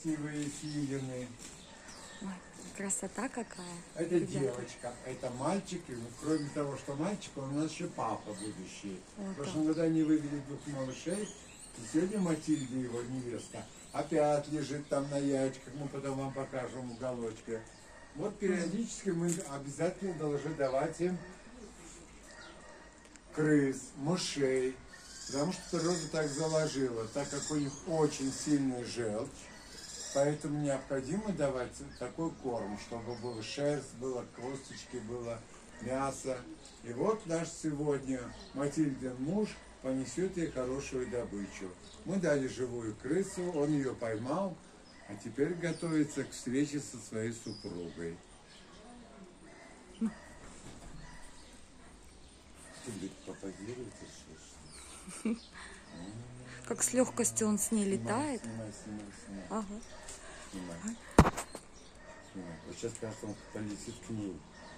красивые филины. Ой, красота какая. Это ребята. девочка, это мальчик. И кроме того, что мальчик, он у нас еще папа будущий. Вот В прошлом году они вывели 2 малышей. И сегодня Матильда, его невеста, опять лежит там на яичках. Мы потом вам покажем в уголочке. Вот периодически мы обязательно должны давать им крыс, мышей. Потому что природа так заложила, так как у них очень сильный желчь. Поэтому необходимо давать такой корм, чтобы была шерсть, было косточки, было мясо. И вот наш сегодня Матильдин муж понесет ей хорошую добычу. Мы дали живую крысу, он ее поймал, а теперь готовится к встрече со своей супругой. Ты пропагируете, что? Как с легкостью он с ней летает. Снимай. Ага. Снимай. Вот сейчас, кажется, он полетит к ней.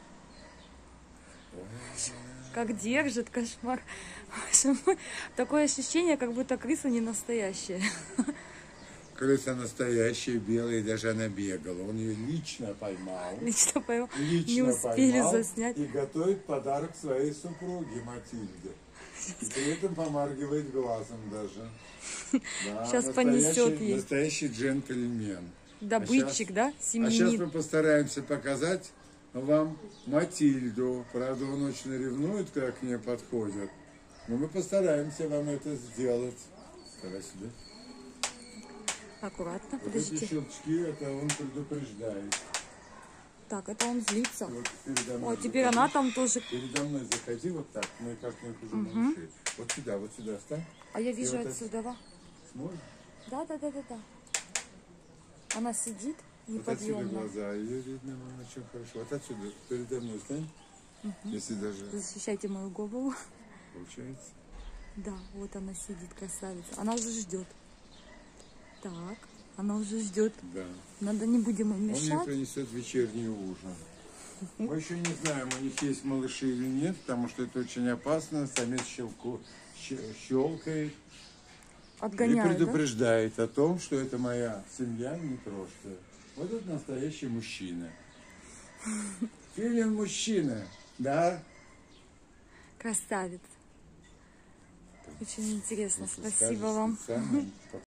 Как держит, кошмар. Боже мой. Такое ощущение, как будто крыса не настоящая. Крыса настоящая, белая, даже она бегала. Он ее лично поймал. Лично поймал. Лично Не успели поймал заснять. и готовит подарок своей супруге Матильде. И при этом помаргивает глазом даже. Да, Сейчас понесет ей. Настоящий джентльмен. Добытчик, да? А сейчас Семьянин. мы постараемся показать вам Матильду. Правда, он очень ревнует, когда к ней подходят. Но мы постараемся вам это сделать. Давай сюда. Аккуратно, Вот эти подождите. щелчки, это он предупреждает. Так, это он злится. Вот передо мной О, теперь заходи. она там тоже. Передо мной заходи вот так. Мы как-нибудь уже малыши. Вот сюда встань. А я вижу вот отсюда. Сможешь? Да. Она сидит Вот отсюда неподъемно. глаза. Ее видно, она очень хорошо. Вот отсюда передо мной встань. Если даже Защищайте мою голову. получается. Да, вот она сидит, красавица. Она уже ждет. Так, она уже ждет. Да. Надо, не будем им Он мне мешать. принесет вечерний ужин. Мы еще не знаем, у них есть малыши или нет, потому что это очень опасно. Самец щелкает и Отгоняет, да? предупреждает о том, что это моя семья, не трожьте. Вот это настоящий мужчина. Филин мужчина, да? Красавец. Очень интересно. Если Спасибо скажешь вам. специально,